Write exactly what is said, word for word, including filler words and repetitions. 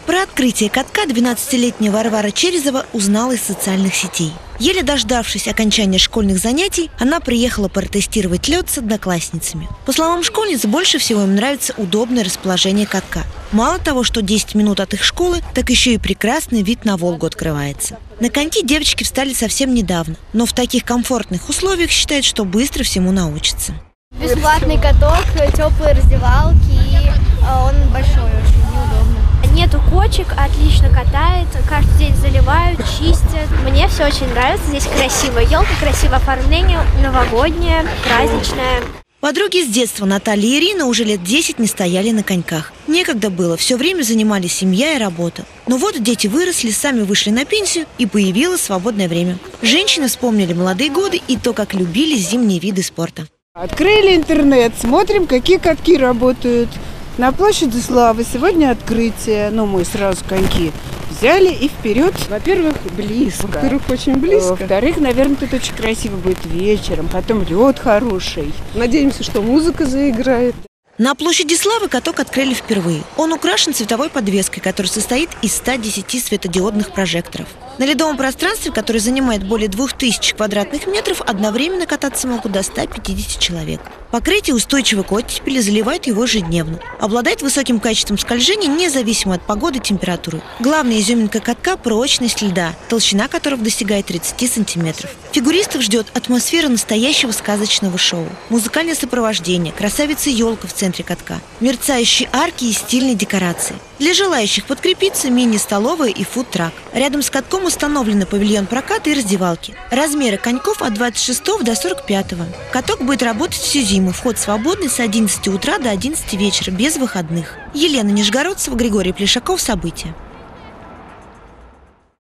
Про открытие катка двенадцатилетняя Варвара Черезова узнала из социальных сетей. Еле дождавшись окончания школьных занятий, она приехала протестировать лед с одноклассницами. По словам школьниц, больше всего им нравится удобное расположение катка. Мало того, что десять минут от их школы, так еще и прекрасный вид на Волгу открывается. На коньки девочки встали совсем недавно, но в таких комфортных условиях считают, что быстро всему научатся. Бесплатный каток, теплые раздевалки, и он большой, очень неудобно. Нету кочек, отлично катает, каждый день заливают, чистят. Мне все очень нравится, здесь красиво, елка, красивое оформление, новогоднее, праздничное. Подруги с детства Наталья и Ирина уже лет десять не стояли на коньках. Некогда было, все время занимались семья и работа. Но вот дети выросли, сами вышли на пенсию, и появилось свободное время. Женщины вспомнили молодые годы и то, как любили зимние виды спорта. Открыли интернет, смотрим, какие катки работают. На площади Славы сегодня открытие. Ну, мы сразу коньки взяли и вперед. Во-первых, близко. Во-вторых, очень близко. Во-вторых, наверное, тут очень красиво будет вечером. Потом лед хороший. Надеемся, что музыка заиграет. На площади Славы каток открыли впервые. Он украшен цветовой подвеской, которая состоит из ста десяти светодиодных прожекторов. На ледовом пространстве, которое занимает более двух тысяч квадратных метров, одновременно кататься могут до ста пятидесяти человек. Покрытие устойчиво к оттепели, заливают его ежедневно. Обладает высоким качеством скольжения, независимо от погоды и температуры. Главная изюминка катка – прочность льда, толщина которого достигает тридцати сантиметров. Фигуристов ждет атмосфера настоящего сказочного шоу. Музыкальное сопровождение, красавица-елка в центре катка, мерцающие арки и стильные декорации. Для желающих подкрепиться мини-столовая и фуд-трак. Рядом с катком установлены павильон проката и раздевалки. Размеры коньков от двадцать шестого до сорок пятого. Каток будет работать всю зиму. Вход свободный с одиннадцати утра до одиннадцати вечера, без выходных. Елена Нижегородцева, Григорий Плешаков. События.